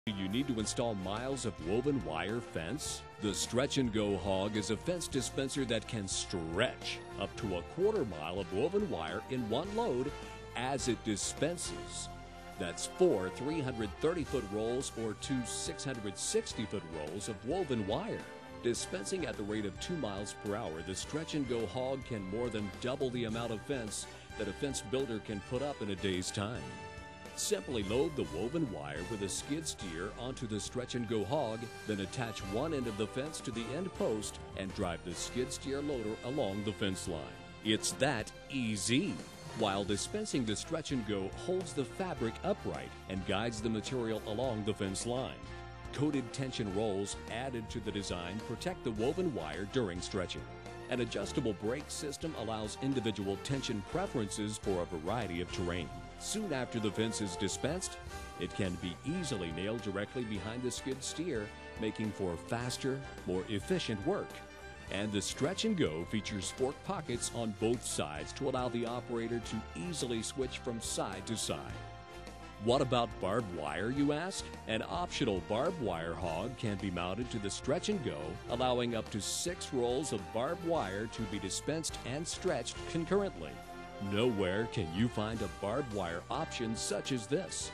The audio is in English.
Do you need to install miles of woven wire fence? The Stretch and Go Hog is a fence dispenser that can stretch up to a quarter mile of woven wire in one load as it dispenses. That's 4 330-foot rolls or 2 660-foot rolls of woven wire. Dispensing at the rate of 2 miles per hour, the Stretch and Go Hog can more than double the amount of fence that a fence builder can put up in a day's time. Simply load the woven wire with a skid steer onto the Stretch and Go Hog, then attach one end of the fence to the end post and drive the skid steer loader along the fence line. It's that easy. While dispensing, the Stretch and Go holds the fabric upright and guides the material along the fence line. Coated tension rolls added to the design protect the woven wire during stretching. An adjustable brake system allows individual tension preferences for a variety of terrain. Soon after the fence is dispensed, it can be easily nailed directly behind the skid steer, making for faster, more efficient work. And the Stretch and Go features fork pockets on both sides to allow the operator to easily switch from side to side. What about barbed wire, you ask? An optional barbed wire hog can be mounted to the Stretch and Go, allowing up to 6 rolls of barbed wire to be dispensed and stretched concurrently. Nowhere can you find a barbed wire option such as this.